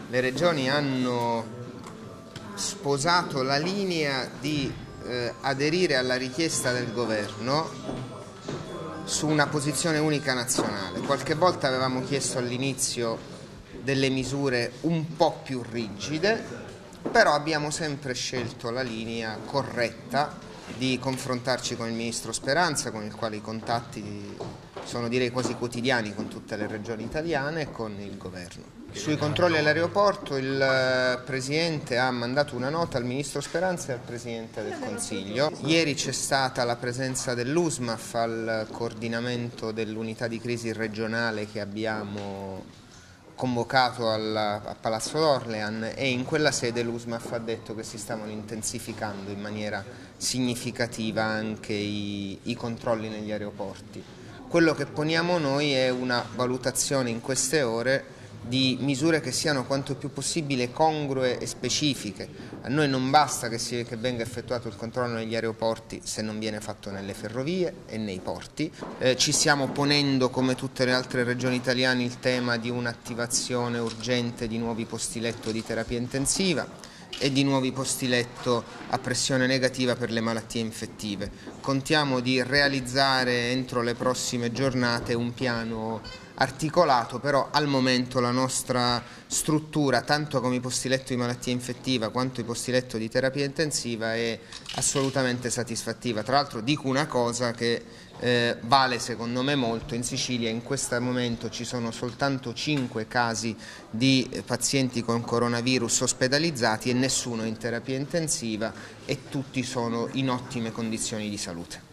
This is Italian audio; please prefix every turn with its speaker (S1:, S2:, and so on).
S1: le regioni hanno sposato la linea di aderire alla richiesta del governo su una posizione unica nazionale. Qualche volta avevamo chiesto all'inizio delle misure un po' più rigide, però abbiamo sempre scelto la linea corretta di confrontarci con il Ministro Speranza, con il quale i contatti sono direi quasi quotidiani con tutte le regioni italiane e con il governo. Sui controlli all'aeroporto il Presidente ha mandato una nota al Ministro Speranza e al Presidente del Consiglio. Ieri c'è stata la presenza dell'USMAF al coordinamento dell'unità di crisi regionale che abbiamo convocato a Palazzo d'Orlean, e in quella sede l'USMAF ha detto che si stavano intensificando in maniera significativa anche i controlli negli aeroporti. Quello che poniamo noi è una valutazione in queste ore di misure che siano quanto più possibile congrue e specifiche. A noi non basta che venga effettuato il controllo negli aeroporti se non viene fatto nelle ferrovie e nei porti. Ci stiamo ponendo, come tutte le altre regioni italiane, il tema di un'attivazione urgente di nuovi posti letto di terapia intensiva e di nuovi posti letto a pressione negativa per le malattie infettive. Contiamo di realizzare entro le prossime giornate un piano articolato, però al momento la nostra struttura, tanto come i posti letto di malattia infettiva quanto i posti letto di terapia intensiva, è assolutamente satisfattiva. Tra l'altro dico una cosa che vale secondo me molto: in Sicilia in questo momento ci sono soltanto 5 casi di pazienti con coronavirus ospedalizzati e nessuno in terapia intensiva, e tutti sono in ottime condizioni di salute.